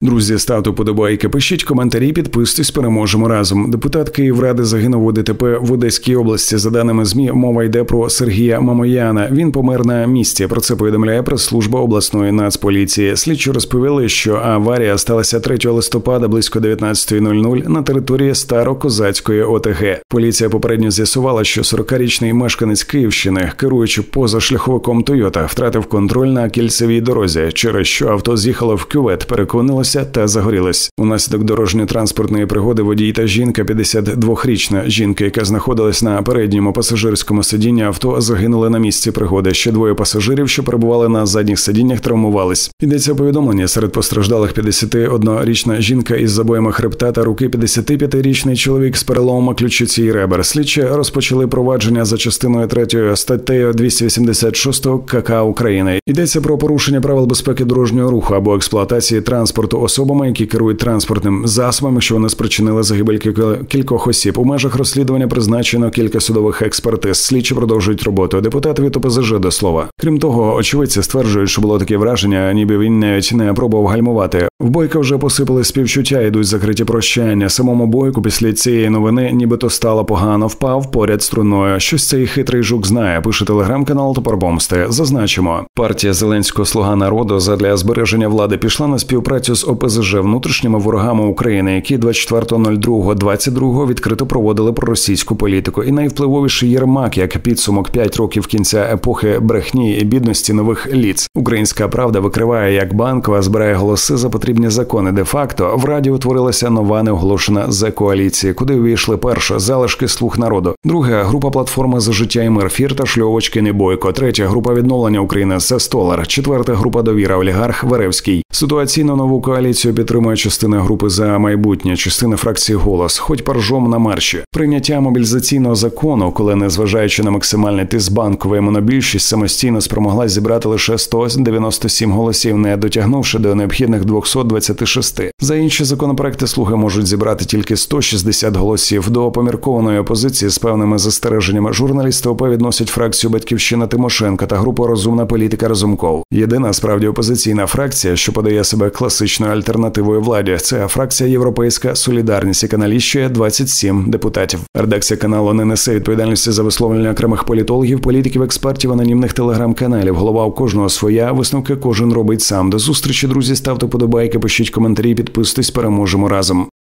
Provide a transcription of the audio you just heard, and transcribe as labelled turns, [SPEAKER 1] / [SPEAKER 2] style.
[SPEAKER 1] Друзі, ставте вподобайки, пишіть коментарі, підписуйтесь, переможемо разом. Депутат Київради загинув у ДТП в Одеській області. За даними ЗМІ, мова йде про Сергія Мамояна. Він помер на місці. Про це повідомляє прес-служба обласної нацполіції. Слідчі розповіли, що аварія сталася 3 листопада близько 19:00 на території Старокозацької ОТГ. Поліція попередньо з'ясувала, що 40-річний мешканець Київщини, керуючи позашляховиком Тойота, втратив контроль на кільцевій дорозі, через що авто з'їхало в кювет, переконилося та загорілось. Унаслідок дорожньо-транспортної пригоди водій та жінка, 52-річна жінка, яка знаходилась на передньому пасажирському сидінні авто, загинули на місці пригоди. Ще 2 пасажирів, що перебували на задніх сидіннях, травмувались. Йдеться повідомлення. Серед постраждалих 51-річна жінка із забоями хребта та руки, 55-річний чоловік з переломом ключиці і ребер. Слідчі розпочали провадження за частиною 3 статтею 286 КК України. Йдеться про порушення правил безпеки дорожнього руху або експлуатації транспорту особами, які керують транспортним засобом, якщо вони спричинили загибель кількох осіб. У межах розслідування призначено кілька судових експертиз. Слідчі продовжують роботу. Депутат від ОПЗЖ до слова. Крім того, очевидці стверджують, що було таке враження, ніби він навіть не пробував гальмувати. В Бойка вже посипали співчуття, йдуть закриті прощання. Самому Бойку після цієї новини нібито стало погано, впав поряд з труною. Щось цей хитрий жук знає, пише телеграм-канал «Топор помсти». Зазначимо. Партія Зеленського «Слуга народу» задля збереження влади пішла на співпрацю з ОПЗЖ, внутрішніми ворогами України, які 24.02.22 відкрито проводили проросійську політику. І найвпливовіший Єрмак, як підсумок 5 років кінця епохи брехні і бідності нових ліц. Українська правда викриває, як Банкова збирає голоси за потрібні закони. Де-факто в Раді утворилася нова неоголошена Зе-коаліція, куди увійшли: перша – залишки «Слуг народу», друга – група «Платформа за життя і мир» Фірташ, Льовочкін і Бойко, третя – група «Відновлення України» Це Столар, четверта – група «Довіра» олігарх Веревський. Ситуаційно нову коаліцію підтримує частина групи «За майбутнє», частина фракції «Голос», хоч паржом на марші. Прийняття мобілізаційного закону, коли, незважаючи на максимальний тиск Банкової, монобільшість самостійно спромоглась зібрати лише 197 голосів, не дотягнувши до необхідних 226. За інші законопроекти «Слуги» можуть зібрати тільки 160 голосів. До поміркованої опозиції з певними застереженнями журналісти ОП відносять фракцію «Батьківщина» Тимошенко та групу «Розумна політика» Разумков. Єдина справді опозиційна фракція, що подає себе класичною альтернативою владі, це фракція «Європейська солідарність», яка налічує 27 депутатів. Редакція каналу не несе відповідальності за висловлення окремих політологів, політиків, експертів, анонімних телеграм-каналів. Голова у кожного своя, висновки кожен робить сам. До зустрічі, друзі, ставте вподобайки, пишіть коментарі, підписуйтесь, переможемо разом.